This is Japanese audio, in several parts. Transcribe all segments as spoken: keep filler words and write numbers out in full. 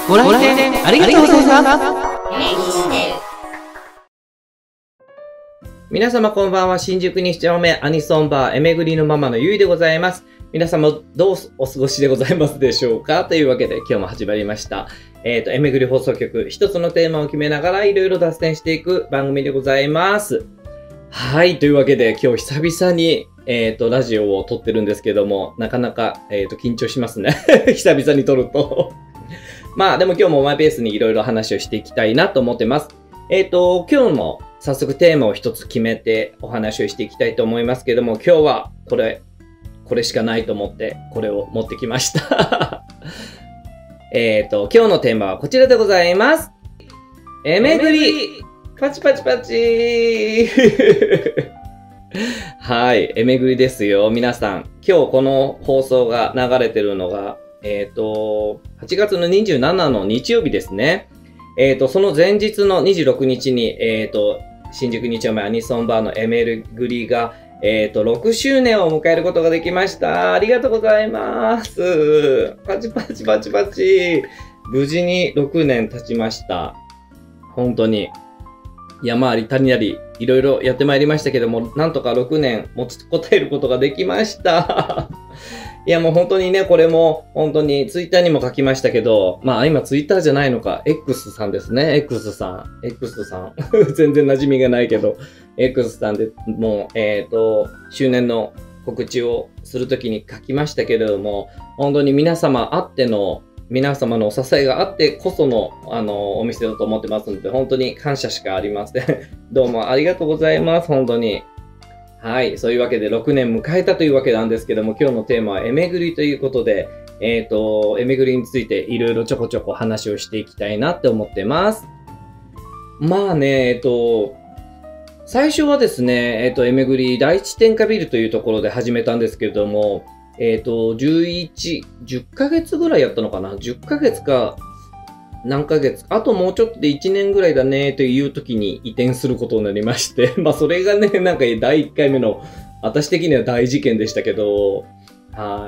ご来店ありがとうございます。皆様こんばんは。新宿西丁目アニソンバーえめぐりのママのゆいでございます。皆様どうお過ごしでございますでしょうか。というわけで今日も始まりました。えっと、えめぐり放送局、一つのテーマを決めながらいろいろ脱線していく番組でございます。はい。というわけで今日久々にえっと、ラジオを撮ってるんですけども、なかなか、えっと、緊張しますね。久々に撮ると。まあ、でも今日もマイペースにいろいろ話をしていきたいなと思ってます。えっと、今日も早速テーマを一つ決めてお話をしていきたいと思いますけども、今日はこれ、これしかないと思って、これを持ってきました。えっと、今日のテーマはこちらでございます。えめぐりパチパチパチはい、えめぐりですよ。皆さん、今日この放送が流れてるのが、えっと、はちがつのにじゅうしちの日曜日ですね。えっと、その前日のにじゅうろくにちに、えっと、新宿に丁目アニソンバーのえめぐりが、えっと、ろくしゅうねんを迎えることができました。ありがとうございます。パチパチパチパチ。無事にろくねん経ちました。本当に。山あり谷あり、いろいろやってまいりましたけども、なんとかろくねん持ちこたえることができました。いやもう本当にね、これも本当にツイッターにも書きましたけど、まあ今ツイッターじゃないのか、X さんですね。X さん。X さん。全然馴染みがないけど、X さんでもう、えっと、周年の告知をするときに書きましたけれども、本当に皆様あっての、皆様のお支えがあってこその、あの、お店だと思ってますので、本当に感謝しかありません。どうもありがとうございます。本当に。はい。そういうわけでろくねん迎えたというわけなんですけども、今日のテーマはえめぐりということで、えっと、えめぐりについていろいろちょこちょこ話をしていきたいなって思ってます。まあね、えっと、最初はですね、えっと、えめぐり第一天下ビルというところで始めたんですけれども、えっと、じゅういち、じゅっかげつぐらいやったのかな ?じゅっかげつか、何ヶ月、あともうちょっとでいちねんぐらいだねという時に移転することになりまして、まあそれがね、なんかだいいっかいめの、私的には大事件でしたけど、はい。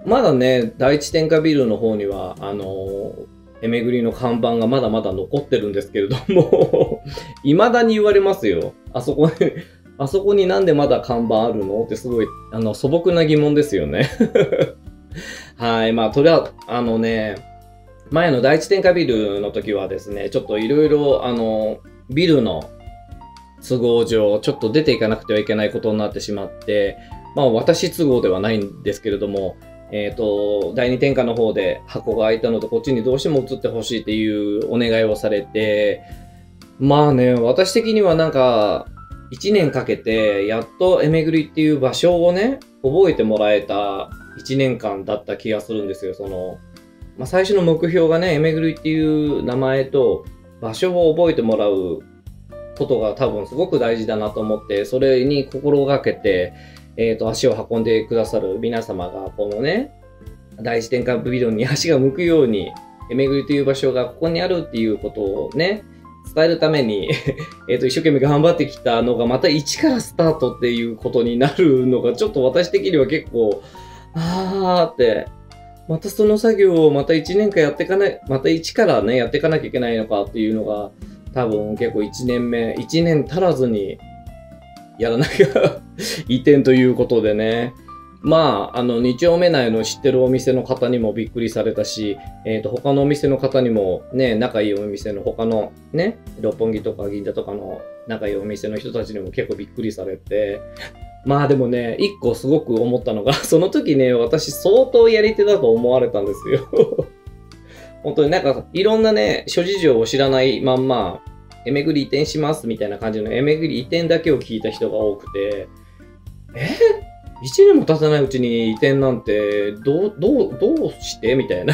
まだね、第一天下ビルの方には、あのえめぐりの看板がまだまだ残ってるんですけれども、未だに言われますよ。あそこに、あそこになんでまだ看板あるのってすごい、あの、素朴な疑問ですよね。はい。まあ、とりあえず、あのね、前の第一天下ビルの時はですね、ちょっといろいろ、あの、ビルの都合上、ちょっと出ていかなくてはいけないことになってしまって、まあ、私都合ではないんですけれども、えっと、第二天下の方で箱が開いたので、こっちにどうしても移ってほしいっていうお願いをされて、まあね、私的にはなんか、一年かけて、やっとえめぐりっていう場所をね、覚えてもらえた一年間だった気がするんですよ。その、まあ、最初の目標がね、えめぐりっていう名前と場所を覚えてもらうことが多分すごく大事だなと思って、それに心がけて、えっと、足を運んでくださる皆様が、このね、第一天下ビルに足が向くように、えめぐりという場所がここにあるっていうことをね、伝えるために、えっと、一生懸命頑張ってきたのが、また一からスタートっていうことになるのが、ちょっと私的には結構、あーって、またその作業をまた一年間やっていかない、また一からね、やっていかなきゃいけないのかっていうのが、多分結構一年目、一年足らずにやらなきゃ移転ということでね。まあ、あの、二丁目内の知ってるお店の方にもびっくりされたし、えっと、他のお店の方にもね、仲いいお店の他のね、六本木とか銀座とかの仲いいお店の人たちにも結構びっくりされて、まあでもね、一個すごく思ったのが、その時ね、私相当やり手だと思われたんですよ。本当になんか、いろんなね、諸事情を知らないまんま、えめぐり移転しますみたいな感じのえめぐり移転だけを聞いた人が多くて、え一年も経たないうちに移転なんて、どう、どう、どうしてみたいな。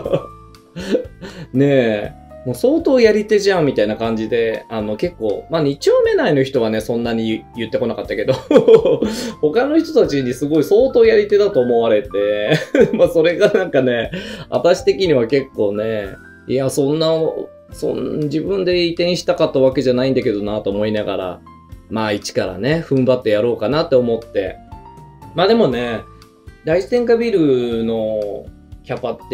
ねえ。もう相当やり手じゃんみたいな感じで、あの結構、まあ二丁目内の人はね、そんなに言ってこなかったけど、他の人たちにすごい相当やり手だと思われて、まあそれがなんかね、私的には結構ね、いや、そんな、そん、自分で移転したかったわけじゃないんだけどなと思いながら、まあ一からね、踏ん張ってやろうかなって思って。まあでもね、第一天下ビルのキャパって、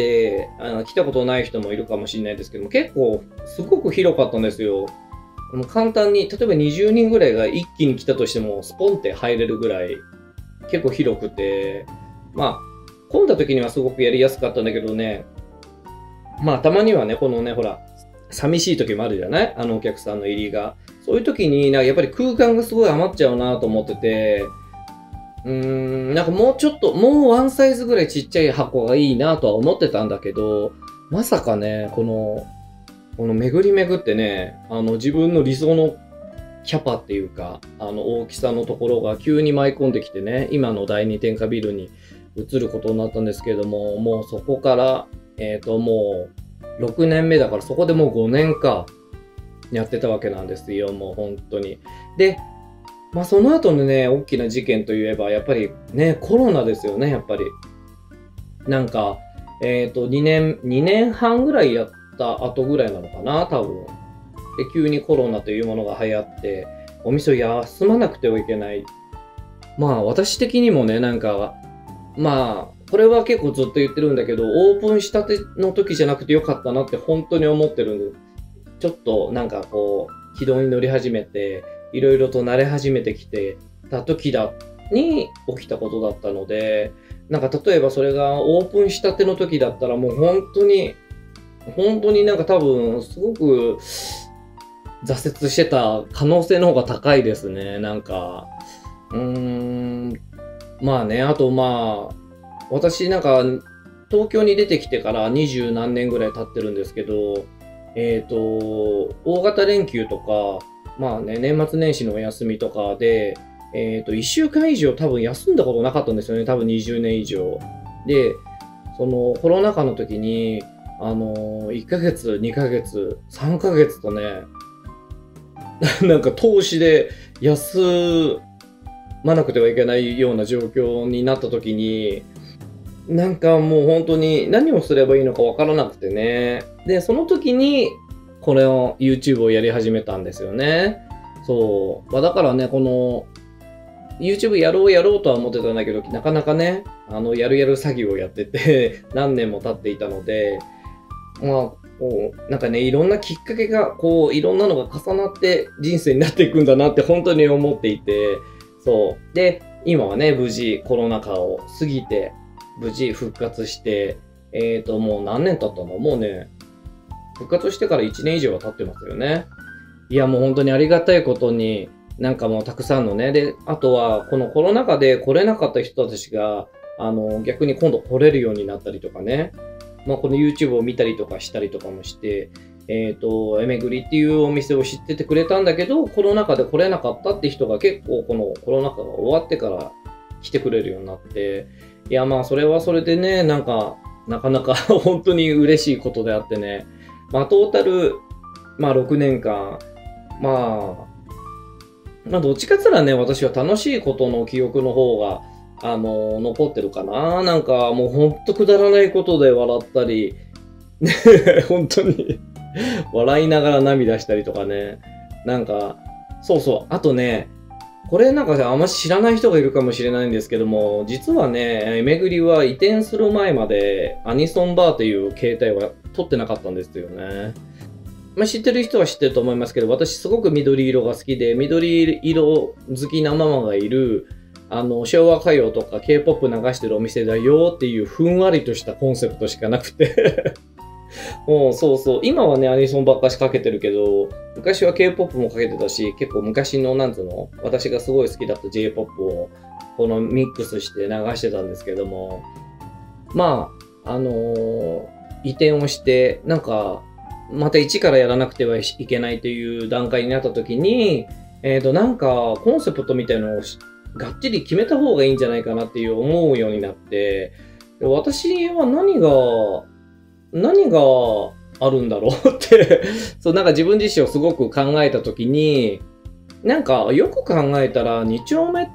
あの来たことない人もいるかもしれないですけども、結構すごく広かったんですよ。簡単に、例えばにじゅうにんぐらいが一気に来たとしても、スポンって入れるぐらい、結構広くて、まあ、混んだ時にはすごくやりやすかったんだけどね、まあ、たまにはね、このね、ほら、寂しい時もあるじゃない？あのお客さんの入りが。そういう時に、なんかやっぱり空間がすごい余っちゃうなと思ってて、うーん、なんかもうちょっと、もうワンサイズぐらいちっちゃい箱がいいなとは思ってたんだけど、まさかね、この、この巡り巡ってね、あの自分の理想のキャパっていうか、あの大きさのところが急に舞い込んできてね、今のだいに天下ビルに移ることになったんですけれども、もうそこから、えっと、もうろくねんめだからそこでもうごねんかやってたわけなんですよ、もう本当に。で、まあその後のね、大きな事件といえば、やっぱりね、コロナですよね、やっぱり。なんか、えっと、にねん、にねんはんぐらいやった後ぐらいなのかな、多分。で、急にコロナというものが流行って、お店を休まなくてはいけない。まあ私的にもね、なんか、まあ、これは結構ずっと言ってるんだけど、オープンしたての時じゃなくてよかったなって本当に思ってるんで、ちょっとなんかこう、軌道に乗り始めて、いろいろと慣れ始めてきてた時だに起きたことだったので、なんか例えばそれがオープンしたての時だったらもう本当に、本当になんか多分すごく挫折してた可能性の方が高いですね。なんか、うーん、まあね、あとまあ、私なんか東京に出てきてから二十何年ぐらい経ってるんですけど、えっと、大型連休とか、まあね、年末年始のお休みとかで、えっと、いっしゅうかん以上多分休んだことなかったんですよね。多分にじゅうねん以上。で、そのコロナ禍の時に、あの、いっかげつ、にかげつ、さんかげつとね、なんか投資で休まなくてはいけないような状況になった時に、なんかもう本当に何をすればいいのかわからなくてね。で、その時にこれを YouTube をやり始めたんですよね。そう。まあ、だからね、この YouTube やろうやろうとは思ってたんだけど、なかなかね、あの、やるやる詐欺をやってて、何年も経っていたので、まあ、こう、なんかね、いろんなきっかけが、こう、いろんなのが重なって人生になっていくんだなって本当に思っていて、そう。で、今はね、無事コロナ禍を過ぎて、無事復活して、えっと、もう何年経ったの？もうね、復活してからいちねん以上は経ってますよね。いや、もう本当にありがたいことに、なんかもうたくさんのね、で、あとは、このコロナ禍で来れなかった人たちが、あの、逆に今度来れるようになったりとかね、まあ、この YouTube を見たりとかしたりとかもして、えっと、えめぐりっていうお店を知っててくれたんだけど、コロナ禍で来れなかったって人が結構このコロナ禍が終わってから来てくれるようになって、いや、まあ、それはそれでね、なんか、なかなか本当に嬉しいことであってね、まあ、トータル、まあ、ろくねんかん、まあ、まあ、どっちかって言ったらね、私は楽しいことの記憶の方が、あの、残ってるかな。なんか、もうほんとくだらないことで笑ったり、ね、本当に笑いながら涙したりとかね。なんか、そうそう。あとね、これなんかあんま知らない人がいるかもしれないんですけども、実はね、えめぐりは移転する前までアニソンバーという携帯は取ってなかったんですよね。まあ、知ってる人は知ってると思いますけど、私すごく緑色が好きで、緑色好きなママがいる、あの、昭和歌謡とか K-ポップ 流してるお店だよっていうふんわりとしたコンセプトしかなくてもうそうそう、今はね、アニソンばっかしかけてるけど、昔は K-ポップ もかけてたし、結構昔の、なんつうの、私がすごい好きだった J-ポップ を、このミックスして流してたんですけども、まあ、あのー、移転をして、なんか、また一からやらなくてはいけないという段階になった時に、えっと、なんか、コンセプトみたいなのをがっちり決めた方がいいんじゃないかなっていう思うようになって、私は何が、何があるんだろうってそう、なんか自分自身をすごく考えたときに、なんかよく考えたらに丁目って、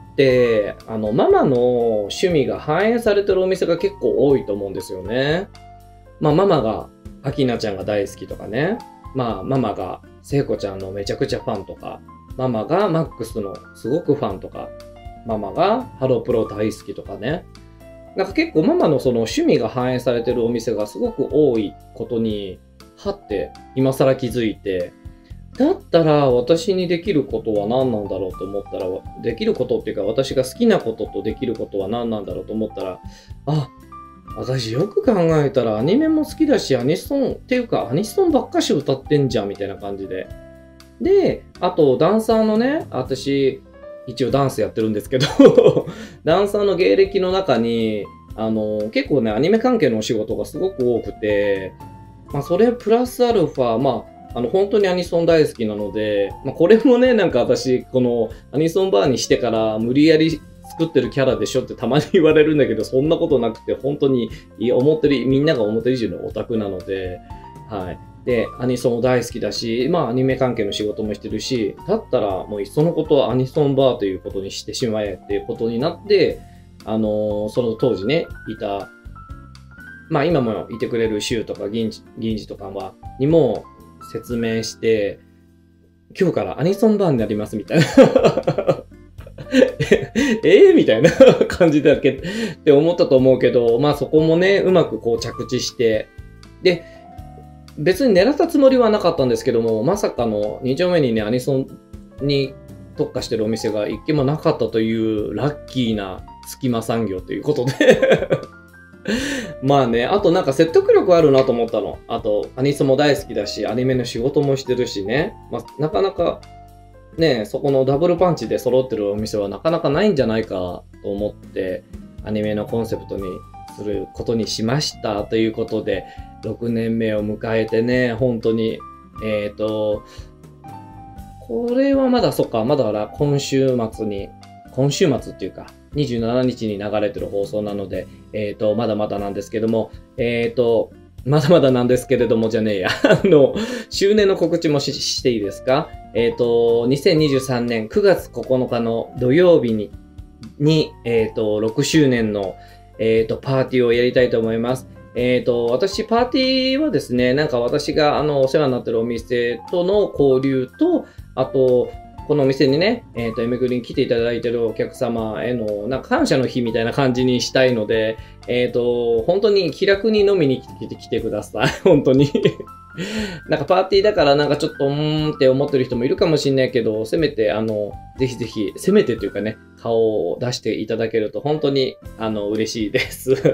あの、ママの趣味が反映されてるお店が結構多いと思うんですよね。まあ、ママが、アキナちゃんが大好きとかね。まあ、ママが、聖子ちゃんのめちゃくちゃファンとか、ママがマックスのすごくファンとか、ママがハロプロ大好きとかね。 なんか結構ママのその趣味が反映されてるお店がすごく多いことに、はって今更気づいて、だったら私にできることは何なんだろうと思ったら、できることっていうか私が好きなこととできることは何なんだろうと思ったら、あ、私よく考えたらアニメも好きだし、アニソンっていうかアニソンばっかし歌ってんじゃんみたいな感じで。で、あとダンサーのね、私一応ダンスやってるんですけど、ダンサーの芸歴の中に、あの、結構ね、アニメ関係のお仕事がすごく多くて、まあそれプラスアルファ、まあ、あの、本当にアニソン大好きなので、まあこれもね、なんか私、このアニソンバーにしてから無理やり作ってるキャラでしょってたまに言われるんだけど、そんなことなくて、本当に思ってる、みんなが思ってる以上のオタクなので、はい。で、アニソンも大好きだし、まあアニメ関係の仕事もしてるし、だったらもういっそのことはアニソンバーということにしてしまえっていうことになって、あのー、その当時ね、いた、まあ今もいてくれるシュウとか銀次、銀次とかは、にも説明して、今日からアニソンバーになりますみたいな。ええみたいな感じだっけって思ったと思うけど、まあそこもね、うまくこう着地して、で、別に狙ったつもりはなかったんですけども、まさかのに丁目にね、アニソンに特化してるお店が一軒もなかったというラッキーな隙間産業ということでまあね、あとなんか説得力あるなと思ったの。あと、アニソンも大好きだし、アニメの仕事もしてるしね。まあ、なかなか、ね、そこのダブルパンチで揃ってるお店はなかなかないんじゃないかと思って、アニメのコンセプトにすることにしましたということで、ろくねんめを迎えてね、本当に、えっと、これはまだそっか、まだ今週末に、今週末っていうか、にじゅうしちにちに流れてる放送なので、えっと、まだまだなんですけども、えっと、まだまだなんですけれどもじゃねえや。あの、周年の告知も し, していいですか？えっと、にせんにじゅうさんねんくがつここのかの土曜日に、に、えっと、ろくしゅうねんの、えっと、パーティーをやりたいと思います。えっと、私、パーティーはですね、なんか私が、あの、お世話になってるお店との交流と、あと、このお店にね、えっと、エメグリに来ていただいてるお客様への、なんか感謝の日みたいな感じにしたいので、えっと、本当に気楽に飲みに来て来てください。本当に。なんかパーティーだからなんかちょっとうーんって思ってる人もいるかもしれないけど、せめてあの、ぜひぜひ、せめてというかね、顔を出していただけると本当にあの、嬉しいです。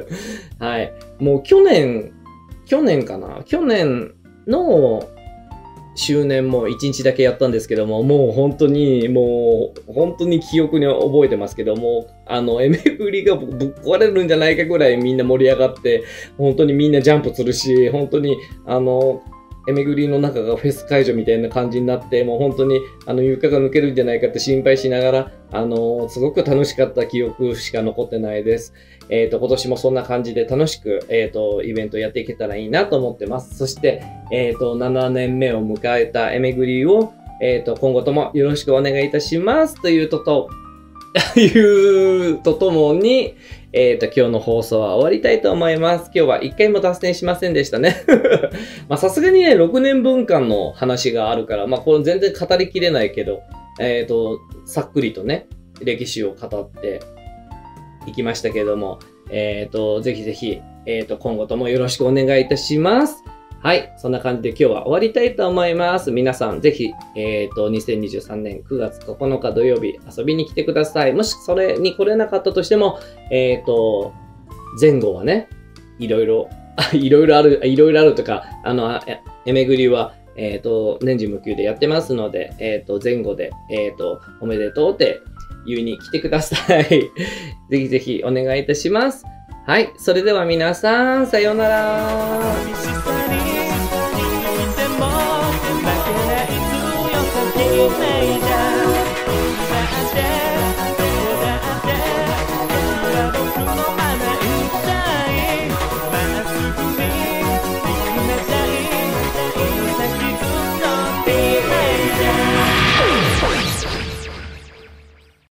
はい。もう去年、去年かな去年の周年もいちにちだけやったんですけども、もう本当に、もう本当に記憶に覚えてますけども、あの、エメグリがぶっ壊れるんじゃないかぐらいみんな盛り上がって、本当にみんなジャンプするし、本当に、あの、エメグリの中がフェス会場みたいな感じになって、もう本当にあの床が抜けるんじゃないかって心配しながら、あの、すごく楽しかった記憶しか残ってないです。えっと、今年もそんな感じで楽しく、えっと、イベントやっていけたらいいなと思ってます。そして、えっと、ななねんめを迎えたエメグリを、えっと、今後ともよろしくお願いいたしますというとと、いうとともに、えっと、今日の放送は終わりたいと思います。今日は一回も脱線しませんでしたね。まあ、さすがにね、ろくねんぶんかんの話があるから、まあ、これ全然語りきれないけど、えっと、さっくりとね、歴史を語っていきましたけども、えっと、ぜひぜひ、えっと、今後ともよろしくお願いいたします。はい。そんな感じで今日は終わりたいと思います。皆さん、ぜひ、えっと、にせんにじゅうさんねんくがつここのか土曜日遊びに来てください。もしそれに来れなかったとしても、えっと、前後はね、いろいろ、いろいろある、いろいろあるとか、あの、エメグリは、えっと、年中無休でやってますので、えっと、前後で、えっと、おめでとうって言いに来てください。ぜひぜひお願いいたします。はい。それでは皆さん、さようなら。